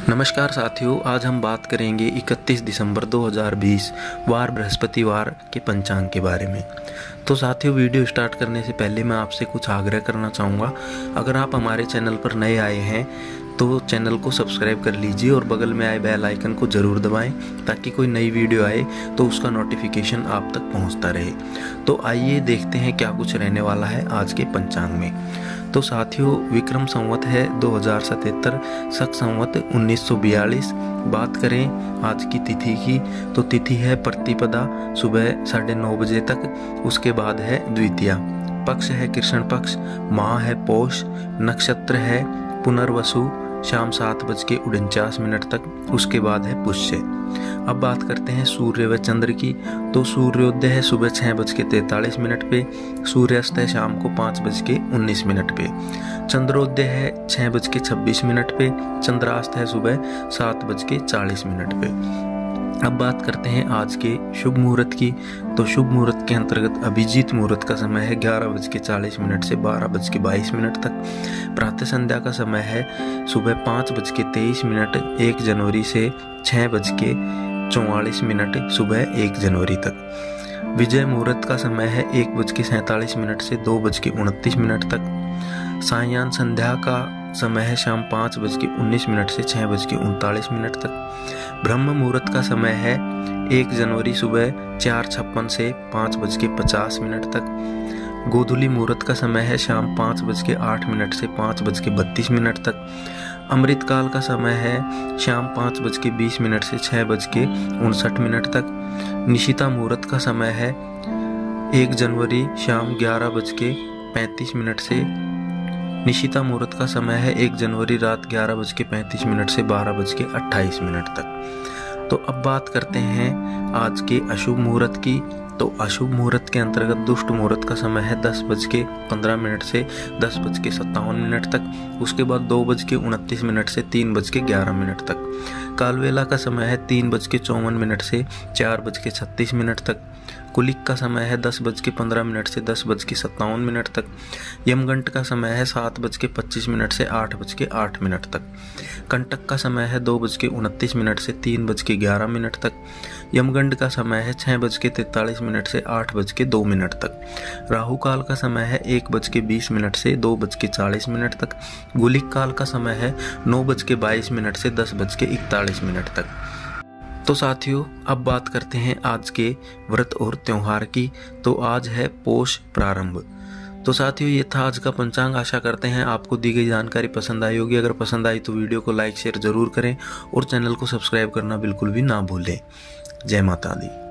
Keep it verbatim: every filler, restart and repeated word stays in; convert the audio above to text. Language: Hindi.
नमस्कार साथियों, आज हम बात करेंगे इकतीस दिसंबर दो हज़ार बीस वार बृहस्पतिवार के पंचांग के बारे में। तो साथियों, वीडियो स्टार्ट करने से पहले मैं आपसे कुछ आग्रह करना चाहूँगा। अगर आप हमारे चैनल पर नए आए हैं तो चैनल को सब्सक्राइब कर लीजिए और बगल में आए बेल आइकन को ज़रूर दबाएं ताकि कोई नई वीडियो आए तो उसका नोटिफिकेशन आप तक पहुंचता रहे। तो आइए देखते हैं क्या कुछ रहने वाला है आज के पंचांग में। तो साथियों, विक्रम संवत है दो हज़ार सतहत्तर, शक संवत उन्नीस सौ बयालीस। बात करें आज की तिथि की तो तिथि है प्रतिपदा सुबह साढ़े नौ बजे तक, उसके बाद है द्वितीया। पक्ष है कृष्ण पक्ष, माह है पोष, नक्षत्र है पुनर्वसु शाम सात बज के उनचास मिनट तक, उसके बाद है पुष्य। अब बात करते हैं सूर्य व चंद्र की। तो सूर्योदय है सुबह छः बज के तैंतालीस मिनट पे, सूर्यास्त है शाम को पाँच बज के उन्नीस मिनट पे, चंद्रोदय है छः बज के छब्बीस मिनट पे, चंद्रास्त है सुबह सात बज के चालीस मिनट पे। अब बात करते हैं आज के शुभ मुहूर्त की। तो शुभ मुहूर्त के अंतर्गत अभिजीत मुहूर्त का समय है ग्यारह बज के चालीस मिनट से बारह बज के बाईस मिनट तक। प्रातः संध्या का समय है सुबह पाँच बज के तेईस मिनट एक जनवरी से छः बज के चौवालीस मिनट सुबह एक जनवरी तक। विजय मुहूर्त का समय है एक बज के सैंतालीस मिनट से दो बज के उनतीस मिनट तक। सायं संध्या का समय है शाम पाँच बज के उन्नीस मिनट से छः बज के उनतालीस मिनट तक। ब्रह्म मुहूर्त का समय है एक जनवरी सुबह चार छप्पन से पाँच बज के पचास मिनट तक। गोधूली मुहूर्त का समय है शाम पाँच बज के आठ मिनट से पाँच बज के बत्तीस मिनट तक। अमृत काल का समय है शाम पाँच बज के बीस मिनट से छः बज के उनसठ मिनट तक। निशिता मुहूर्त का समय है एक जनवरी शाम ग्यारह बज के पैंतीस मिनट से। निशिता मुहूर्त का समय है एक जनवरी रात ग्यारह बज के पैंतीस मिनट से बारह बज के अट्ठाईस मिनट तक। तो अब बात करते हैं आज के अशुभ मुहूर्त की। तो अशुभ मुहूर्त के अंतर्गत दुष्ट मुहूर्त का समय है दस बज के पंद्रह मिनट से दस बज के सत्तावन मिनट तक, उसके बाद दो बज के उनतीस मिनट से तीन बज के ग्यारह मिनट तक। कालवेला का समय है तीन बज के चौवन मिनट से चार बज के छत्तीस मिनट तक। कुलिक का समय है दस बज के पंद्रह मिनट से दस बज के सत्तावन मिनट तक। यमगंट का समय है सात बज के पच्चीस मिनट से आठ बज के आठ मिनट तक। कंटक का समय है दो बज के उनतीस मिनट से तीन बज के ग्यारह मिनट तक। यमगंड का समय है छः बज के तैंतालीस मिनट से आठ बज के दो मिनट तक। राहु काल का समय है एक बज के बीस मिनट से दो बज के चालीस मिनट तक। गुलिक काल का समय है नौ बज के बाईस मिनट से दस बज के इकतालीस मिनट तक। तो साथियों, अब बात करते हैं आज के व्रत और त्योहार की। तो आज है पोष प्रारंभ। तो साथियों, ये था आज का पंचांग। आशा करते हैं आपको दी गई जानकारी पसंद आई होगी। अगर पसंद आई तो वीडियो को लाइक शेयर जरूर करें और चैनल को सब्सक्राइब करना बिल्कुल भी ना भूलें। जय माता दी।